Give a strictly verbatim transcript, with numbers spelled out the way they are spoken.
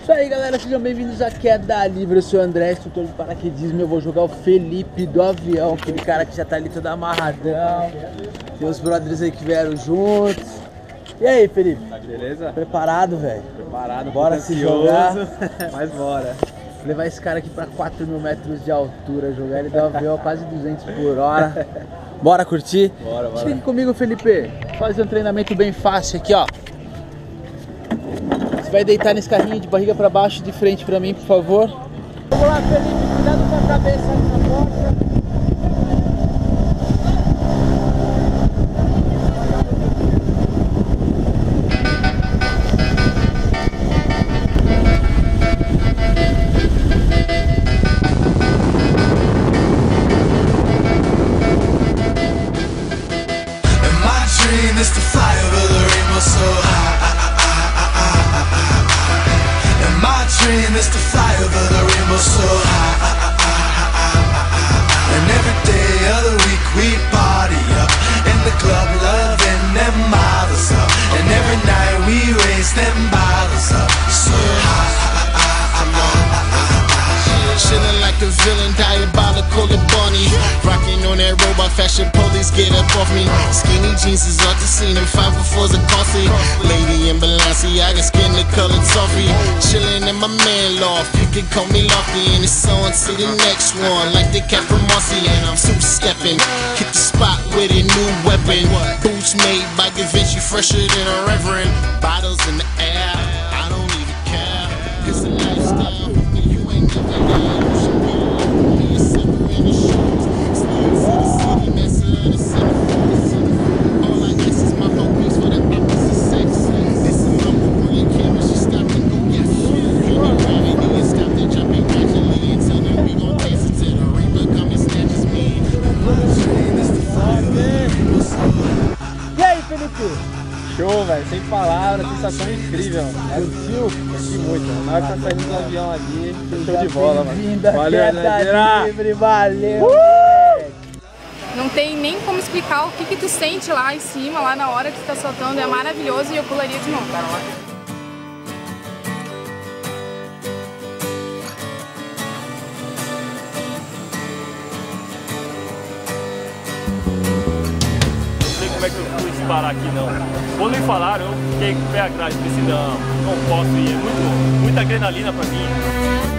Isso aí, galera, sejam bem-vindos à Queda Livre. Eu sou o André, instrutor de paraquedismo. Eu vou jogar o Felipe do avião, aquele cara que já tá ali todo amarradão. Tem os brothers aí que vieram juntos. E aí, Felipe? Beleza? Preparado, velho? Preparado, bora se jogar. Mas bora. Levar esse cara aqui pra quatro mil metros de altura, jogar ele do avião a quase duzentos por hora. Bora curtir? Bora, bora. Chega aqui comigo, Felipe. Fazer um treinamento bem fácil aqui, ó. Você vai deitar nesse carrinho de barriga pra baixo, de frente pra mim, por favor. Vamos lá, Felipe. Cuidado com a cabeça na porta. Is to fly over the rainbow so high. And my dream is to fly over the rainbow so high. And every day of the week we party up in the club, loving them models up. And every night we raise them bottles up so high. Chillin' like a villain, diabolical and bunny. Rockin' on that robot fashion, police get up off me. Skinny jeans is off the scene, and five oh fours are costly. Lady in Balenciaga, skin the color toffee. Chillin' in my man loft, you can call me Lofty. And it's on to the next one, like the cat from Marcy. And I'm two-steppin', hit the spot with a new weapon. Boots made by Givenchy, fresher than a reverend. Bottles in the air, I don't even care. It's a lifestyle, you ain't never there. Show, velho, sem palavras, sensação incrível. Curtiu? Curti muito. Na hora que tá saindo do avião ali, show de bola, mano. Valeu, Livre, valeu! Uh! Não tem nem como explicar o que que tu sente lá em cima, lá na hora que tu tá soltando. É maravilhoso e eu pularia de novo, cara. Como é que eu fui disparar aqui não? Quando me falaram, eu fiquei com o pé atrás, pensei, não, não posso ir, é muito, muita adrenalina pra mim.